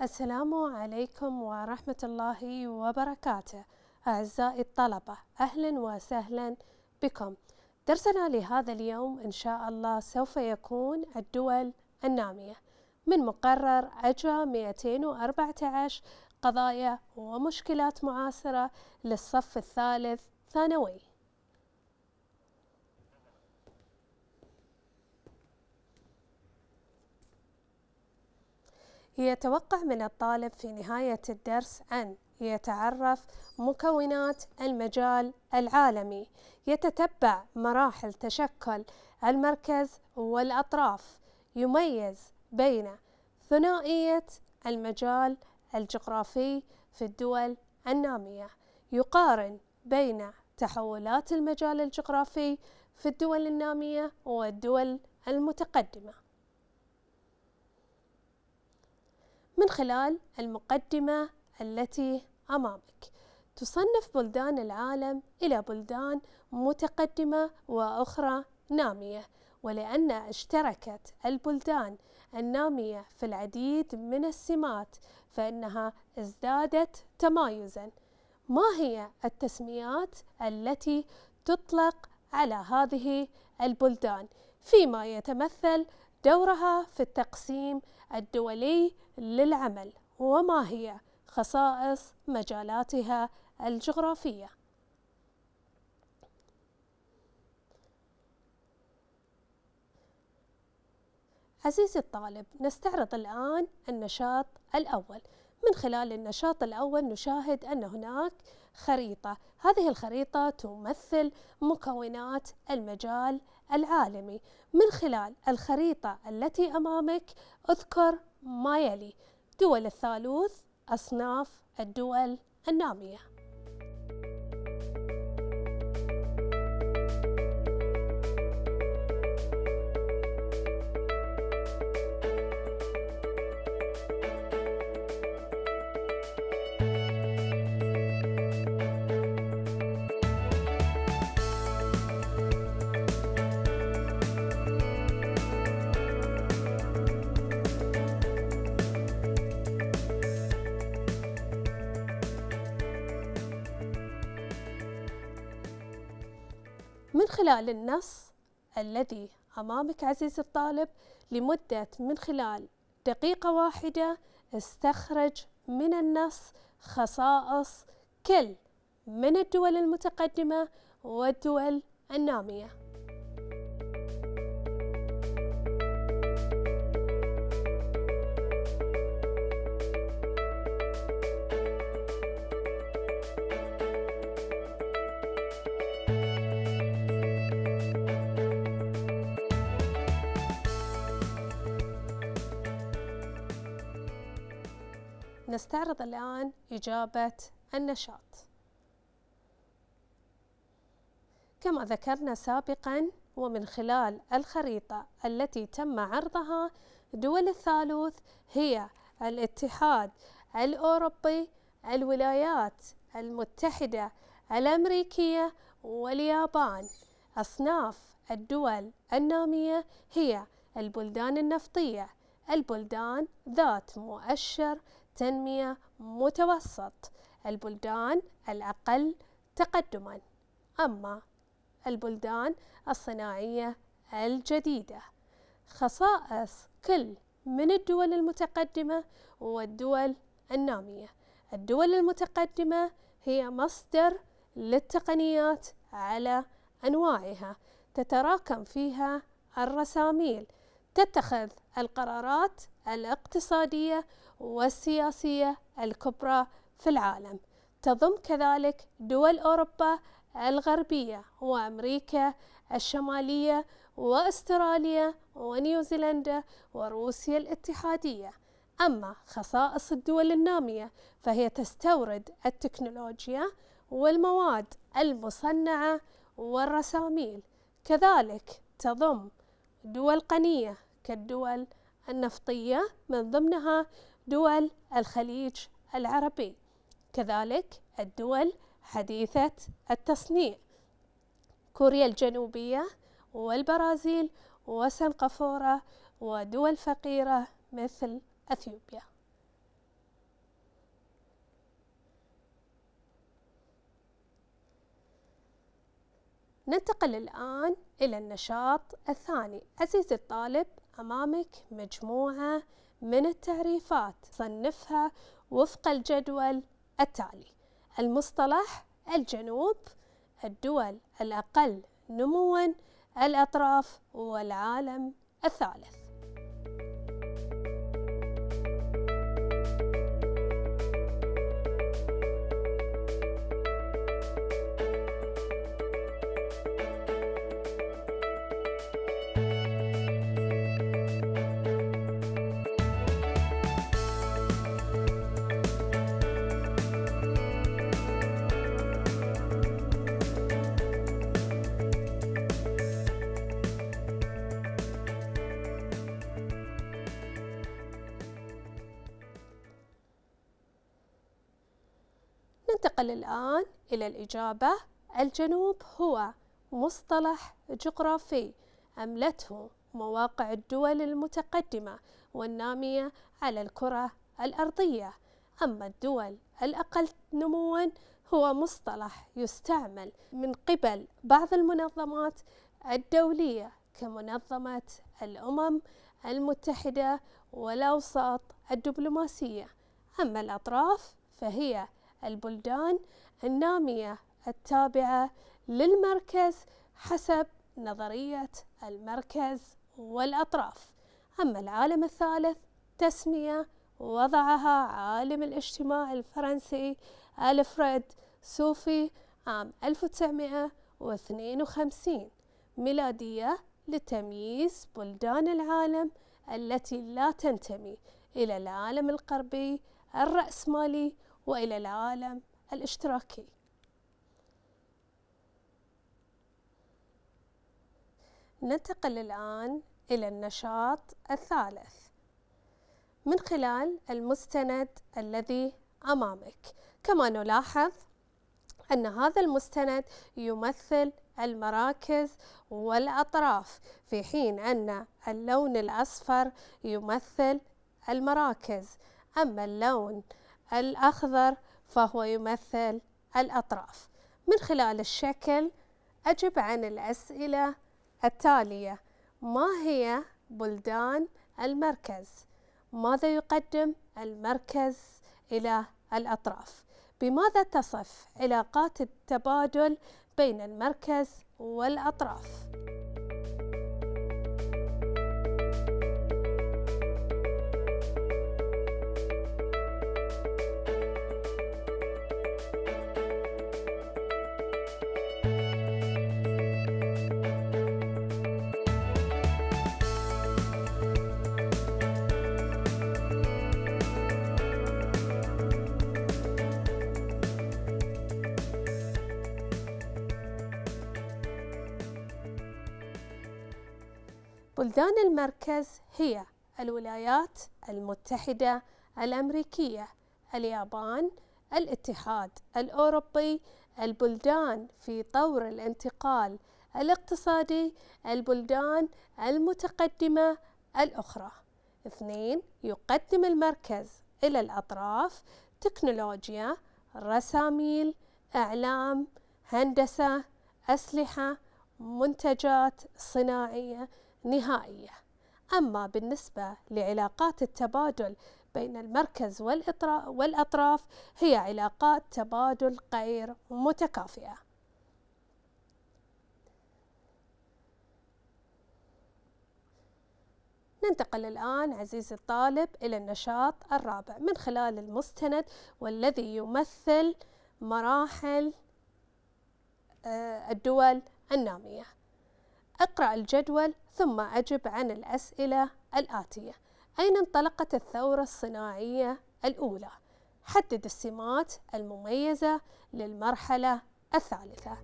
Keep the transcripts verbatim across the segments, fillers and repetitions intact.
السلام عليكم ورحمة الله وبركاته. أعزائي الطلبة، أهلا وسهلا بكم. درسنا لهذا اليوم إن شاء الله سوف يكون الدول النامية من مقرر عجا مئتين وأربعة عشر قضايا ومشكلات معاصرة للصف الثالث ثانوي. يتوقع من الطالب في نهاية الدرس أن يتعرف مكونات المجال العالمي، يتتبع مراحل تشكل المركز والأطراف، يميز بين ثنائية المجال الجغرافي في الدول النامية، يقارن بين تحولات المجال الجغرافي في الدول النامية والدول المتقدمة. من خلال المقدمة التي أمامك، تصنف بلدان العالم إلى بلدان متقدمة وأخرى نامية، ولأن اشتركت البلدان النامية في العديد من السمات فإنها ازدادت تمايزاً. ما هي التسميات التي تطلق على هذه البلدان فيما يتمثل دورها في التقسيم الدولي للعمل؟ وما هي خصائص مجالاتها الجغرافية؟ عزيزي الطالب، نستعرض الآن النشاط الأول. من خلال النشاط الأول نشاهد أن هناك خريطة، هذه الخريطة تمثل مكونات المجال العالمي. من خلال الخريطة التي أمامك اذكر ما يلي: دول الثالوث، أصناف الدول النامية. من خلال النص الذي أمامك عزيزي الطالب لمدة من خلال دقيقة واحدة، استخرج من النص خصائص كل من الدول المتقدمة والدول النامية. نستعرض الآن إجابة النشاط. كما ذكرنا سابقاً ومن خلال الخريطة التي تم عرضها، دول الثالوث هي الاتحاد الأوروبي، الولايات المتحدة الأمريكية، واليابان. أصناف الدول النامية هي البلدان النفطية، البلدان ذات مؤشر تنمية متوسط، البلدان الأقل تقدماً. أما البلدان الصناعية الجديدة. خصائص كل من الدول المتقدمة والدول النامية: الدول المتقدمة هي مصدر للتقنيات على أنواعها، تتراكم فيها الرساميل، تتخذ القرارات الاقتصادية والسياسية الكبرى في العالم، تضم كذلك دول أوروبا الغربية وأمريكا الشمالية وأستراليا ونيوزيلندا وروسيا الاتحادية. أما خصائص الدول النامية فهي تستورد التكنولوجيا والمواد المصنعة والرساميل، كذلك تضم دول غنية كالدول النفطية من ضمنها دول الخليج العربي، كذلك الدول حديثة التصنيع، كوريا الجنوبية والبرازيل وسنغافورة، ودول فقيرة مثل أثيوبيا. ننتقل الآن إلى النشاط الثاني. عزيزي الطالب، أمامك مجموعة من التعريفات، صنفها وفق الجدول التالي: المصطلح، الجنوب، الدول الأقل نمواً، الأطراف، والعالم الثالث. ننتقل الآن إلى الإجابة. الجنوب هو مصطلح جغرافي أملته مواقع الدول المتقدمة والنامية على الكرة الأرضية. أما الدول الأقل نمواً هو مصطلح يستعمل من قبل بعض المنظمات الدولية كمنظمة الأمم المتحدة والأوساط الدبلوماسية. أما الأطراف فهي البلدان النامية التابعة للمركز حسب نظرية المركز والأطراف. أما العالم الثالث تسمية وضعها عالم الاجتماع الفرنسي ألفريد سوفي عام ألف وتسعمائة واثنين وخمسين ميلادية لتمييز بلدان العالم التي لا تنتمي إلى العالم الغربي الرأسمالي وإلى العالم الاشتراكي. ننتقل الآن إلى النشاط الثالث من خلال المستند الذي أمامك. كما نلاحظ أن هذا المستند يمثل المراكز والأطراف، في حين أن اللون الأصفر يمثل المراكز، أما اللون الأخضر فهو يمثل الأطراف. من خلال الشكل أجب عن الأسئلة التالية: ما هي بلدان المركز؟ ماذا يقدم المركز إلى الأطراف؟ بماذا تصف علاقات التبادل بين المركز والأطراف؟ بلدان المركز هي الولايات المتحدة الأمريكية، اليابان، الاتحاد الأوروبي، البلدان في طور الانتقال الاقتصادي، البلدان المتقدمة الأخرى. اثنين، يقدم المركز إلى الأطراف تكنولوجيا، رساميل، إعلام، هندسة، أسلحة، منتجات صناعية نهائية. أما بالنسبة لعلاقات التبادل بين المركز والأطراف هي علاقات تبادل غير متكافئة. ننتقل الآن عزيزي الطالب إلى النشاط الرابع من خلال المستند والذي يمثل مراحل الدول النامية. اقرأ الجدول ثم أجب عن الأسئلة الآتية: أين انطلقت الثورة الصناعية الأولى؟ حدد السمات المميزة للمرحلة الثالثة.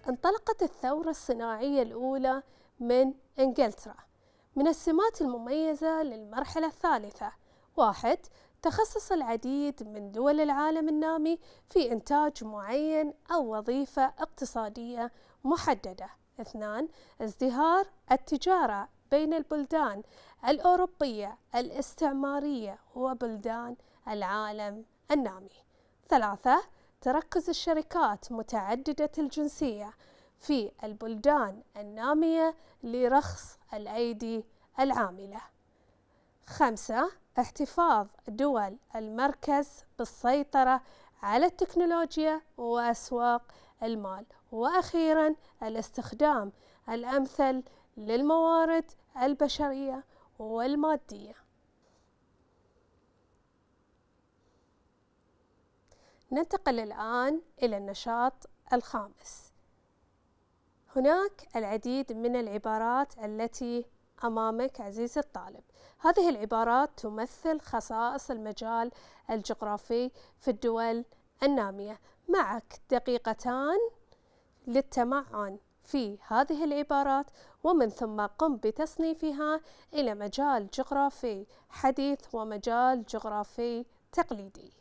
انطلقت الثورة الصناعية الأولى من إنجلترا. من السمات المميزة للمرحلة الثالثة: واحد، تخصص العديد من دول العالم النامي في إنتاج معين أو وظيفة اقتصادية محددة. اثنان، ازدهار التجارة بين البلدان الأوروبية الاستعمارية وبلدان العالم النامي. ثلاثة، تركز الشركات متعددة الجنسية في البلدان النامية لرخص الأيدي العاملة. خمسة، احتفاظ دول المركز بالسيطرة على التكنولوجيا وأسواق المال. وأخيراً، الاستخدام الأمثل للموارد البشرية والمادية. ننتقل الآن إلى النشاط الخامس. هناك العديد من العبارات التي أمامك عزيزي الطالب. هذه العبارات تمثل خصائص المجال الجغرافي في الدول النامية. معك دقيقتان للتمعن في هذه العبارات، ومن ثم قم بتصنيفها إلى مجال جغرافي حديث ومجال جغرافي تقليدي.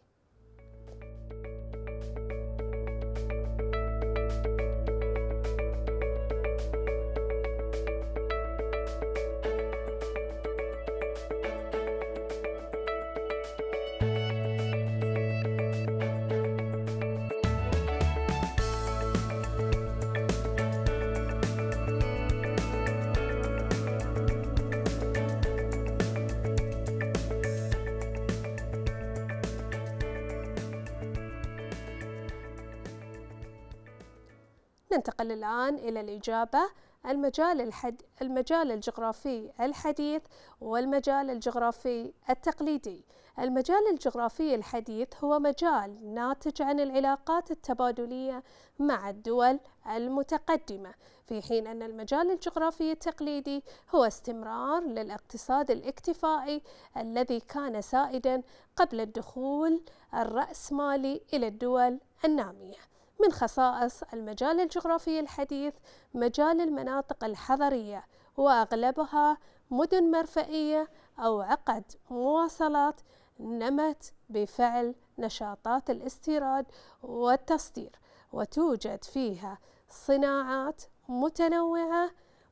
ننتقل الآن إلى الإجابة. المجال, الحد... المجال الجغرافي الحديث والمجال الجغرافي التقليدي. المجال الجغرافي الحديث هو مجال ناتج عن العلاقات التبادلية مع الدول المتقدمة، في حين أن المجال الجغرافي التقليدي هو استمرار للاقتصاد الاكتفائي الذي كان سائدا قبل الدخول الرأسمالي إلى الدول النامية. من خصائص المجال الجغرافي الحديث مجال المناطق الحضرية، وأغلبها مدن مرفئية أو عقد مواصلات نمت بفعل نشاطات الاستيراد والتصدير، وتوجد فيها صناعات متنوعة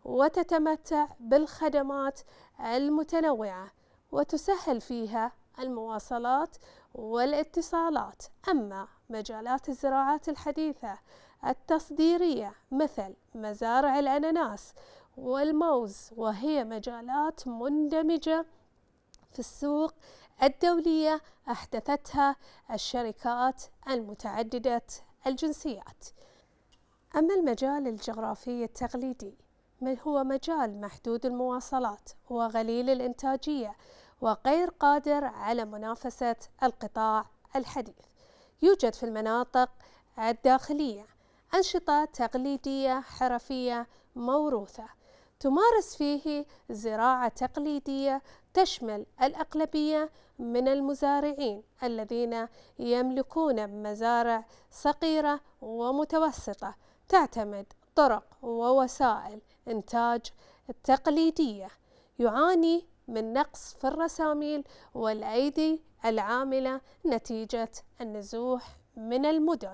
وتتمتع بالخدمات المتنوعة، وتسهل فيها المواصلات والاتصالات. أما مجالات الزراعات الحديثة التصديرية مثل مزارع الأناناس والموز، وهي مجالات مندمجة في السوق الدولية أحدثتها الشركات المتعددة الجنسيات. أما المجال الجغرافي التقليدي هو مجال محدود المواصلات وغليل الإنتاجية وغير قادر على منافسة القطاع الحديث. يوجد في المناطق الداخلية أنشطة تقليدية حرفية موروثة، تمارس فيه زراعة تقليدية تشمل الأغلبية من المزارعين الذين يملكون مزارع صغيرة ومتوسطة، تعتمد طرق ووسائل إنتاج تقليدية، يعاني من نقص في الرساميل والأيدي العاملة نتيجة النزوح من المدن.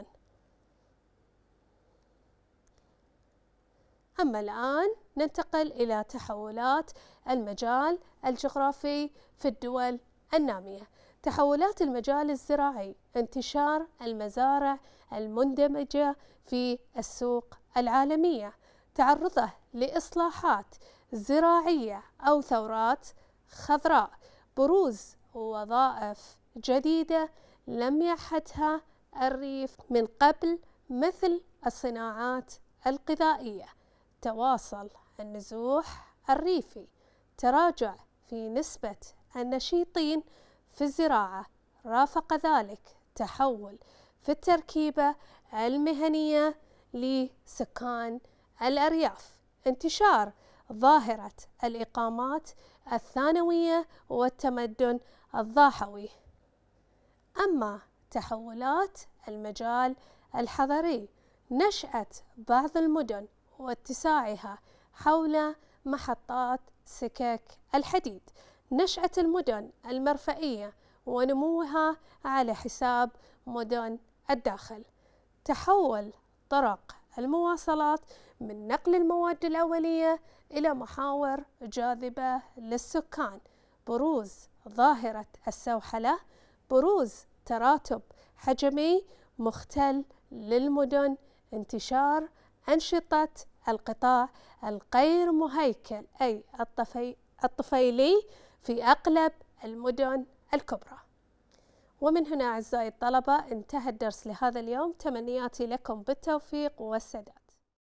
أما الآن ننتقل إلى تحولات المجال الجغرافي في الدول النامية. تحولات المجال الزراعي: انتشار المزارع المندمجة في السوق العالمية، تعرضه لإصلاحات زراعية أو ثورات خضراء، بروز وظائف جديدة لم يحدها الريف من قبل مثل الصناعات الغذائية، تواصل النزوح الريفي، تراجع في نسبة النشيطين في الزراعة، رافق ذلك تحول في التركيبة المهنية لسكان الأرياف، انتشار ظاهرة الإقامات الثانوية والتمدن الضاحوي. أما تحولات المجال الحضري: نشأة بعض المدن واتساعها حول محطات سكك الحديد، نشأة المدن المرفئية ونموها على حساب مدن الداخل، تحول طرق المواصلات من نقل المواد الأولية إلى محاور جاذبة للسكان، بروز ظاهرة السوحلة، بروز تراتب حجمي مختل للمدن، انتشار أنشطة القطاع الغير مهيكل أي الطفي الطفيلي في أغلب المدن الكبرى. ومن هنا أعزائي الطلبة انتهى الدرس لهذا اليوم، تمنياتي لكم بالتوفيق والسداد.